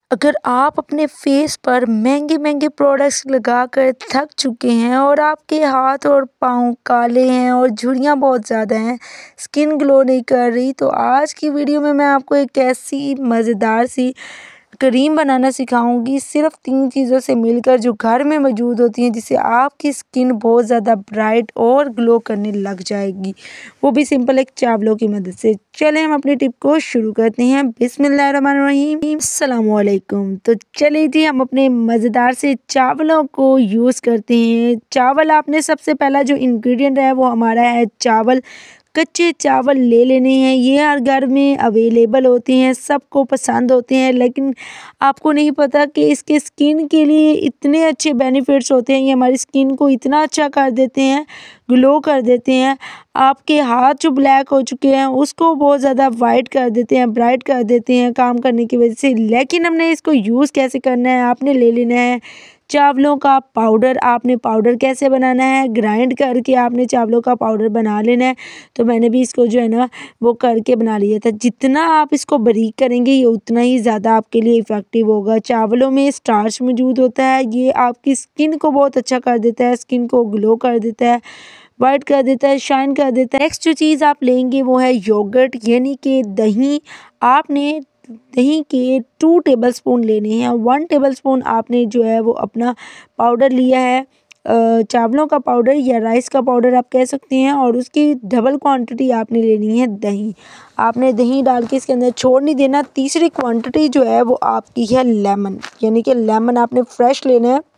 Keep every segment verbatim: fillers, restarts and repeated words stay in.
अगर आप अपने फेस पर महंगे महंगे प्रोडक्ट्स लगाकर थक चुके हैं और आपके हाथ और पाँव काले हैं और झुर्रियाँ बहुत ज़्यादा हैं, स्किन ग्लो नहीं कर रही, तो आज की वीडियो में मैं आपको एक ऐसी मज़ेदार सी क्रीम बनाना सिखाऊंगी सिर्फ तीन चीज़ों से मिलकर, जो घर में मौजूद होती हैं, जिससे आपकी स्किन बहुत ज़्यादा ब्राइट और ग्लो करने लग जाएगी, वो भी सिंपल एक चावलों की मदद से। चलें हम अपनी टिप को शुरू करते हैं। बिस्मिल्लाहिर्रहमानिर्रहीम, अस्सलाम वालेकुम। तो चलिए जी, हम अपने मज़ेदार से चावलों को यूज़ करते हैं। चावल आपने सबसे पहला जो इंग्रेडिएंट है वो हमारा है चावल। कच्चे चावल ले लेने हैं, ये हर घर में अवेलेबल होते हैं, सबको पसंद होते हैं, लेकिन आपको नहीं पता कि इसके स्किन के लिए इतने अच्छे बेनिफिट्स होते हैं। ये हमारी स्किन को इतना अच्छा कर देते हैं, ग्लो कर देते हैं। आपके हाथ जो ब्लैक हो चुके हैं उसको बहुत ज़्यादा वाइट कर देते हैं, ब्राइट कर देते हैं काम करने की वजह से। लेकिन हमने इसको यूज़ कैसे करना है, आपने ले लेना है चावलों का पाउडर। आपने पाउडर कैसे बनाना है, ग्राइंड करके आपने चावलों का पाउडर बना लेना है। तो मैंने भी इसको जो है ना वो करके बना लिया था। जितना आप इसको बारीक करेंगे ये उतना ही ज़्यादा आपके लिए इफ़ेक्टिव होगा। चावलों में स्टार्च मौजूद होता है, ये आपकी स्किन को बहुत अच्छा कर देता है, स्किन को ग्लो कर देता है, वाइट कर देता है, शाइन कर देता है। नेक्स्ट जो चीज़ आप लेंगे वो है योगर्ट, यानी कि दही। आपने दही के टू टेबलस्पून लेने हैं। वन टेबलस्पून आपने जो है वो अपना पाउडर लिया है, चावलों का पाउडर या राइस का पाउडर आप कह सकते हैं, और उसकी डबल क्वांटिटी आपने लेनी है दही। आपने दही डाल के इसके अंदर छोड़ नहीं देना। तीसरी क्वांटिटी जो है वो आपकी है लेमन, यानी कि लेमन आपने फ्रेश लेना है,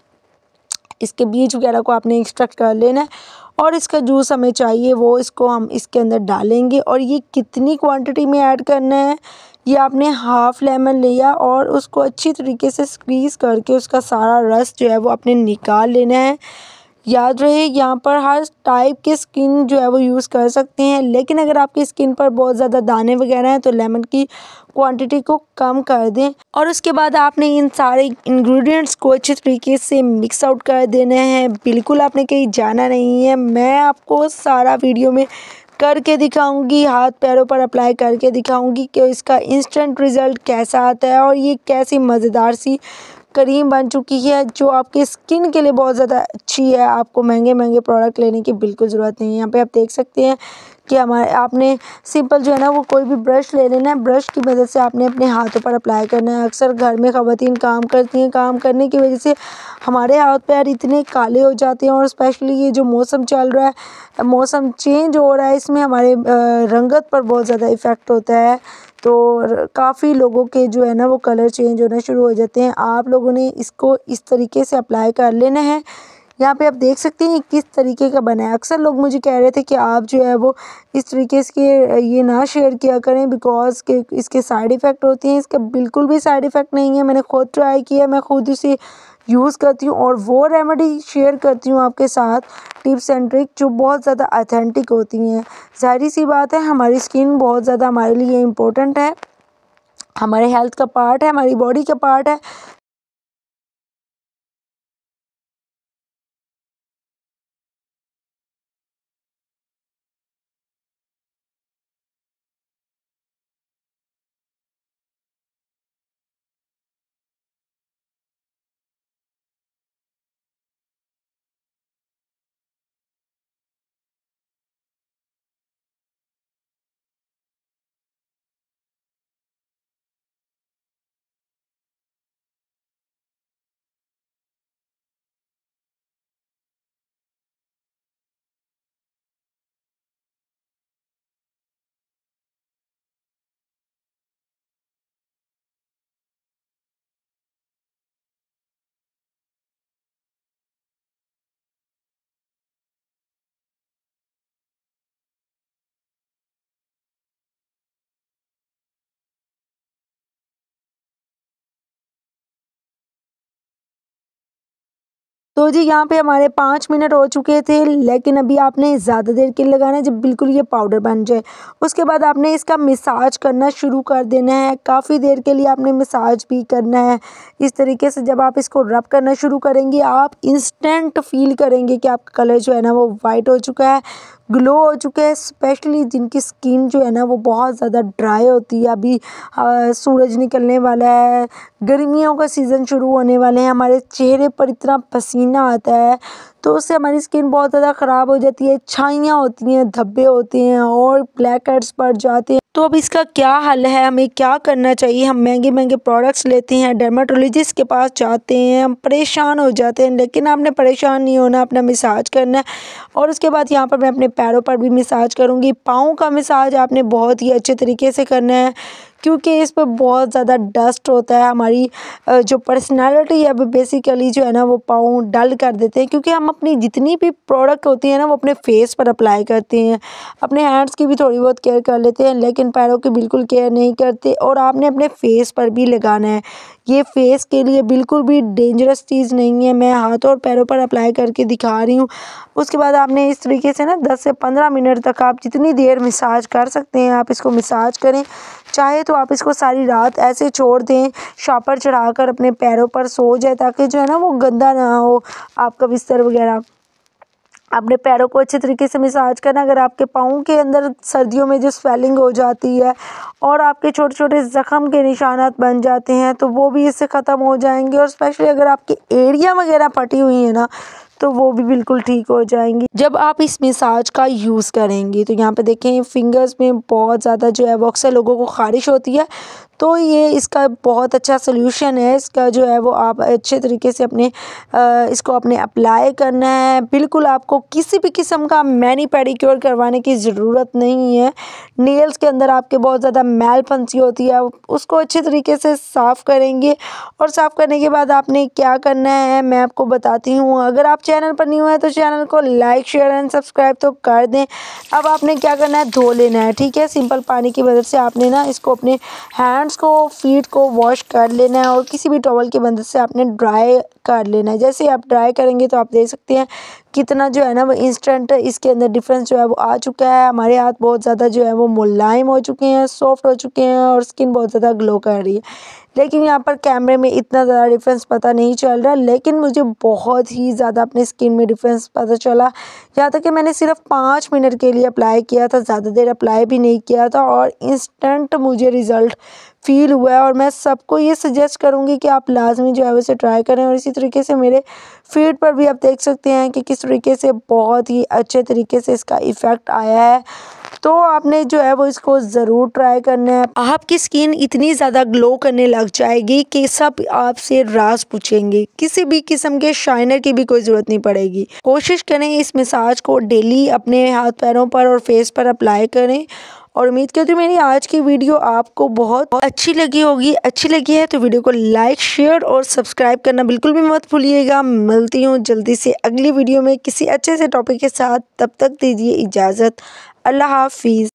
इसके बीज वगैरह को आपने एक्सट्रैक्ट कर लेना है, और इसका जूस हमें चाहिए वो इसको हम इसके अंदर डालेंगे। और ये कितनी क्वांटिटी में ऐड करना है, ये आपने हाफ़ लेमन लिया और उसको अच्छी तरीके से स्क्वीज़ करके उसका सारा रस जो है वो आपने निकाल लेना है। याद रहे यहाँ पर हर टाइप के स्किन जो है वो यूज़ कर सकते हैं, लेकिन अगर आपकी स्किन पर बहुत ज़्यादा दाने वगैरह हैं तो लेमन की क्वांटिटी को कम कर दें। और उसके बाद आपने इन सारे इंग्रेडिएंट्स को अच्छे तरीके से मिक्स आउट कर देना है। बिल्कुल आपने कहीं जाना नहीं है, मैं आपको सारा वीडियो में करके दिखाऊंगी, हाथ पैरों पर अप्लाई करके दिखाऊंगी कि इसका इंस्टेंट रिज़ल्ट कैसा आता है, और ये कैसी मज़ेदार सी क्रीम बन चुकी है जो आपकी स्किन के लिए बहुत ज़्यादा अच्छी है। आपको महंगे महंगे प्रोडक्ट लेने की बिल्कुल ज़रूरत नहीं है। यहाँ पे आप देख सकते हैं कि हमारे आपने सिंपल जो है ना वो कोई भी ब्रश ले लेना है, ब्रश की मदद से आपने अपने हाथों पर अप्लाई करना है। अक्सर घर में ख़वातीन काम करती हैं, काम करने की वजह से हमारे हाथ पैर इतने काले हो जाते हैं, और स्पेशली ये जो मौसम चल रहा है, मौसम चेंज हो रहा है, इसमें हमारे रंगत पर बहुत ज़्यादा इफ़ेक्ट होता है। तो काफ़ी लोगों के जो है ना वो कलर चेंज होना शुरू हो जाते हैं। आप लोगों ने इसको इस तरीके से अप्लाई कर लेना है। यहाँ पे आप देख सकते हैं किस तरीके का बना है। अक्सर लोग मुझे कह रहे थे कि आप जो है वो इस तरीके से ये ना शेयर किया करें, बिकॉज के इसके साइड इफ़ेक्ट होते हैं। इसका बिल्कुल भी साइड इफ़ेक्ट नहीं है, मैंने खुद ट्राई किया, मैं खुद इसे यूज़ करती हूँ और वो रेमेडी शेयर करती हूँ आपके साथ, टिप्स एंड ट्रिक जो बहुत ज़्यादा ऑथेंटिक होती हैं। ज़ाहिर सी बात है, हमारी स्किन बहुत ज़्यादा हमारे लिए इम्पोर्टेंट है, हमारे हेल्थ का पार्ट है, हमारी बॉडी का पार्ट है। तो जी यहाँ पे हमारे पाँच मिनट हो चुके थे, लेकिन अभी आपने ज़्यादा देर के लिए लगाना है जब बिल्कुल ये पाउडर बन जाए। उसके बाद आपने इसका मसाज करना शुरू कर देना है। काफ़ी देर के लिए आपने मसाज भी करना है। इस तरीके से जब आप इसको रब करना शुरू करेंगे, आप इंस्टेंट फील करेंगे कि आपका कलर जो है ना वो वाइट हो चुका है, ग्लो हो चुके हैं। स्पेशली जिनकी स्किन जो है ना वो बहुत ज़्यादा ड्राई होती है, अभी आ, सूरज निकलने वाला है, गर्मियों का सीज़न शुरू होने वाले हैं, हमारे चेहरे पर इतना पसीना आता है तो उससे हमारी स्किन बहुत ज़्यादा ख़राब हो जाती है, छाइयाँ होती हैं, धब्बे होते हैं और ब्लैक हेड्स पड़ जाते हैं। तो अब इसका क्या हल है, हमें क्या करना चाहिए? हम महंगे महंगे प्रोडक्ट्स लेते हैं, डर्माटोलॉजिस्ट के पास जाते हैं, हम परेशान हो जाते हैं, लेकिन आपने परेशान नहीं होना, अपना मसाज करना है। और उसके बाद यहाँ पर मैं अपने पैरों पर भी मसाज करूँगी। पाँव का मसाज आपने बहुत ही अच्छे तरीके से करना है क्योंकि इस पर बहुत ज़्यादा डस्ट होता है। हमारी जो पर्सनालिटी है वो बेसिकली जो है ना वो पाँव डल कर देते हैं, क्योंकि हम अपनी जितनी भी प्रोडक्ट होती है ना वो अपने फेस पर अप्लाई करते हैं। अपने हैंड्स की भी थोड़ी बहुत केयर कर लेते हैं, लेकिन पैरों की बिल्कुल केयर नहीं करते। और आपने अपने फेस पर भी लगाना है, ये फेस के लिए बिल्कुल भी डेंजरस चीज़ नहीं है। मैं हाथों और पैरों पर अप्लाई करके दिखा रही हूँ। उसके बाद आपने इस तरीके से ना दस से पंद्रह मिनट तक आप जितनी देर मसाज कर सकते हैं आप इसको मसाज करें। चाहे तो आप इसको सारी रात ऐसे छोड़ दें, शॉपर चढ़ाकर अपने पैरों पर सो जाए, ताकि जो है ना वो गंदा ना हो आपका बिस्तर वगैरह। अपने पैरों को अच्छे तरीके से मसाज करना। अगर आपके पाँव के अंदर सर्दियों में जो स्वेलिंग हो जाती है और आपके छोटे छोटे ज़ख़म के निशानात बन जाते हैं तो वो भी इससे ख़त्म हो जाएंगे। और स्पेशली अगर आपकी एड़ियाँ वगैरह फटी हुई हैं ना तो वो भी बिल्कुल ठीक हो जाएंगी जब आप इस मसाज का यूज़ करेंगी। तो यहाँ पे देखें फिंगर्स में बहुत ज़्यादा जो है वो अक्सर लोगों को ख़ारिश होती है, तो ये इसका बहुत अच्छा सलूशन है। इसका जो है वो आप अच्छे तरीके से अपने आ, इसको अपने अप्लाई करना है। बिल्कुल आपको किसी भी किस्म का मैनी पेडिक्योर करवाने की ज़रूरत नहीं है। नेल्स के अंदर आपके बहुत ज़्यादा मैल फंसी होती है, उसको अच्छे तरीके से साफ़ करेंगे। और साफ़ करने के बाद आपने क्या करना है मैं आपको बताती हूँ। अगर आप चैनल पर नहीं हुए तो चैनल को लाइक शेयर एंड सब्सक्राइब तो कर दें। अब आपने क्या करना है, धो लेना है, ठीक है। सिंपल पानी की मदद से आपने ना इसको अपने हैंड्स को, फीट को वॉश कर लेना है और किसी भी टॉवल की मदद से आपने ड्राई कर लेना है। जैसे आप ड्राई करेंगे तो आप देख सकते हैं कितना जो है ना वो इंस्टेंट इसके अंदर डिफरेंस जो है वो आ चुका है। हमारे हाथ बहुत ज़्यादा जो है वो मुलायम हो चुके हैं, सॉफ्ट हो चुके हैं और स्किन बहुत ज़्यादा ग्लो कर रही है। लेकिन यहाँ पर कैमरे में इतना ज़्यादा डिफरेंस पता नहीं चल रहा, लेकिन मुझे बहुत ही ज़्यादा अपने स्किन में डिफरेंस पता चला। यहाँ तक कि मैंने सिर्फ पाँच मिनट के लिए अप्लाई किया था, ज़्यादा देर अप्लाई भी नहीं किया था और इंस्टेंट मुझे रिज़ल्ट फील हुआ है। और मैं सबको ये सजेस्ट करूँगी कि आप लाजमी जो है वैसे ट्राई करें। और इसी तरीके से मेरे फीड पर भी आप देख सकते हैं कि किस तरीके से बहुत ही अच्छे तरीके से इसका इफ़ेक्ट आया है। तो आपने जो है वो इसको ज़रूर ट्राई करना है। आपकी स्किन इतनी ज़्यादा ग्लो करने लग जाएगी कि सब आपसे राज पूछेंगे, किसी भी किस्म के शाइनर की भी कोई ज़रूरत नहीं पड़ेगी। कोशिश करें इस मसाज को डेली अपने हाथ पैरों पर और फेस पर अप्लाई करें। और उम्मीद करती हूँ मेरी आज की वीडियो आपको बहुत अच्छी लगी होगी। अच्छी लगी है तो वीडियो को लाइक शेयर और सब्सक्राइब करना बिल्कुल भी मत भूलिएगा। मिलती हूँ जल्दी से अगली वीडियो में किसी अच्छे से टॉपिक के साथ। तब तक दीजिए इजाज़त। अल्लाह हाफिज़।